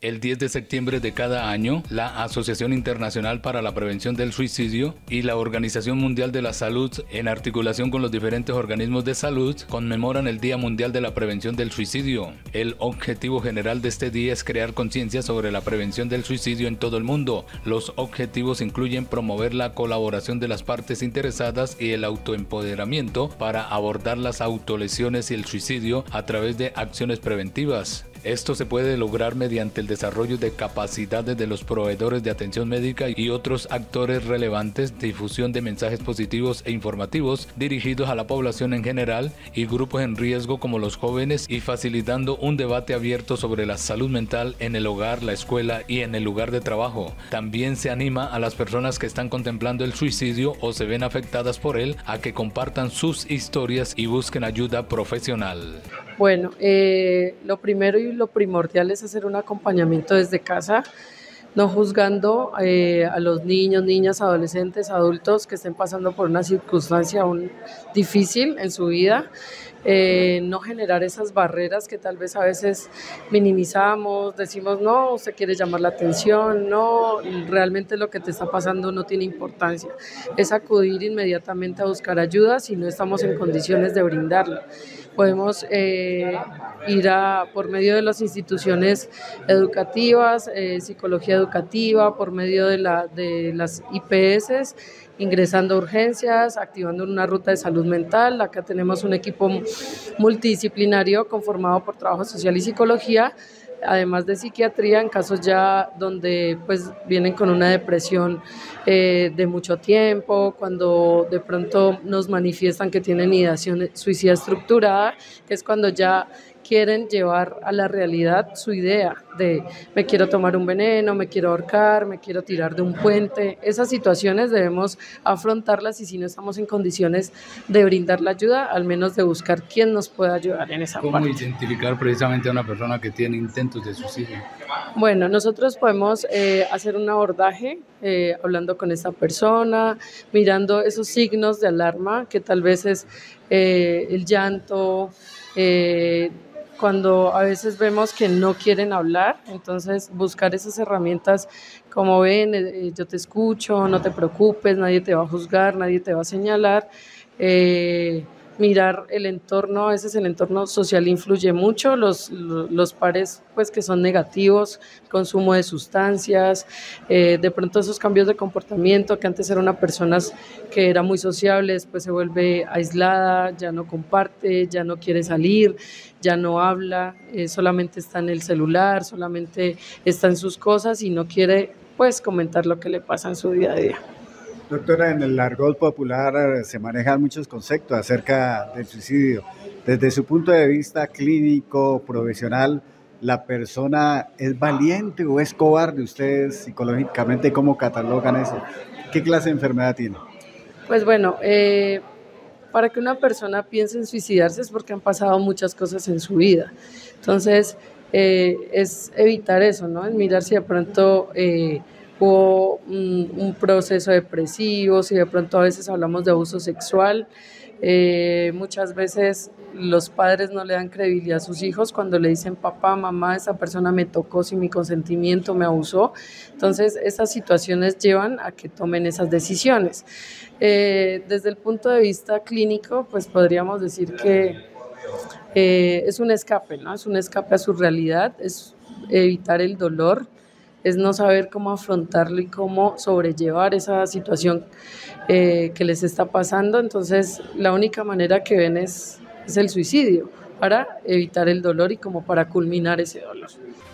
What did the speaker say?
El 10 de septiembre de cada año, la Asociación Internacional para la Prevención del Suicidio y la Organización Mundial de la Salud, en articulación con los diferentes organismos de salud, conmemoran el Día Mundial de la Prevención del Suicidio. El objetivo general de este día es crear conciencia sobre la prevención del suicidio en todo el mundo. Los objetivos incluyen promover la colaboración de las partes interesadas y el autoempoderamiento para abordar las autolesiones y el suicidio a través de acciones preventivas. Esto se puede lograr mediante el desarrollo de capacidades de los proveedores de atención médica y otros actores relevantes, difusión de mensajes positivos e informativos dirigidos a la población en general y grupos en riesgo como los jóvenes, y facilitando un debate abierto sobre la salud mental en el hogar, la escuela y en el lugar de trabajo. También se anima a las personas que están contemplando el suicidio o se ven afectadas por él a que compartan sus historias y busquen ayuda profesional. Bueno, lo primero y lo primordial es hacer un acompañamiento desde casa, no juzgando a los niños, niñas, adolescentes, adultos que estén pasando por una circunstancia aún difícil en su vida. No generar esas barreras que tal vez a veces minimizamos, decimos no, usted quiere llamar la atención, no, realmente lo que te está pasando no tiene importancia. Es acudir inmediatamente a buscar ayuda si no estamos en condiciones de brindarla. Podemos ir por medio de las instituciones educativas, psicología educativa, por medio de las IPS, ingresando a urgencias, activando una ruta de salud mental. Acá tenemos un equipo multidisciplinario conformado por trabajo social y psicología, además de psiquiatría, en casos ya donde pues vienen con una depresión de mucho tiempo, cuando de pronto nos manifiestan que tienen ideación suicida estructurada, que es cuando ya quieren llevar a la realidad su idea de me quiero tomar un veneno, me quiero ahorcar, me quiero tirar de un puente. Esas situaciones debemos afrontarlas y si no estamos en condiciones de brindar la ayuda, al menos de buscar quién nos pueda ayudar en esa parte. ¿Cómo identificar precisamente a una persona que tiene intentos de suicidio? Bueno, nosotros podemos hacer un abordaje hablando con esa persona, mirando esos signos de alarma que tal vez es el llanto, cuando a veces vemos que no quieren hablar, entonces buscar esas herramientas como ven, yo te escucho, no te preocupes, nadie te va a juzgar, nadie te va a señalar, mirar el entorno, a veces el entorno social influye mucho, los pares pues que son negativos, consumo de sustancias, de pronto esos cambios de comportamiento, que antes era una persona que era muy sociable, después se vuelve aislada, ya no comparte, ya no quiere salir, ya no habla, solamente está en el celular, solamente está en sus cosas y no quiere pues comentar lo que le pasa en su día a día. Doctora, en el argot popular se manejan muchos conceptos acerca del suicidio. Desde su punto de vista clínico, profesional, ¿la persona es valiente o es cobarde? Ustedes psicológicamente, ¿cómo catalogan eso? ¿Qué clase de enfermedad tiene? Pues bueno, para que una persona piense en suicidarse es porque han pasado muchas cosas en su vida. Entonces, es evitar eso, ¿no? Es mirar si de pronto hubo un proceso depresivo, si de pronto a veces hablamos de abuso sexual. Muchas veces los padres no le dan credibilidad a sus hijos cuando le dicen papá, mamá, esa persona me tocó sin mi consentimiento, me abusó. Entonces esas situaciones llevan a que tomen esas decisiones. Desde el punto de vista clínico, pues podríamos decir que es un escape, ¿no? Es un escape a su realidad, es evitar el dolor, es no saber cómo afrontarlo y cómo sobrellevar esa situación que les está pasando. Entonces la única manera que ven es el suicidio para evitar el dolor y como para culminar ese dolor.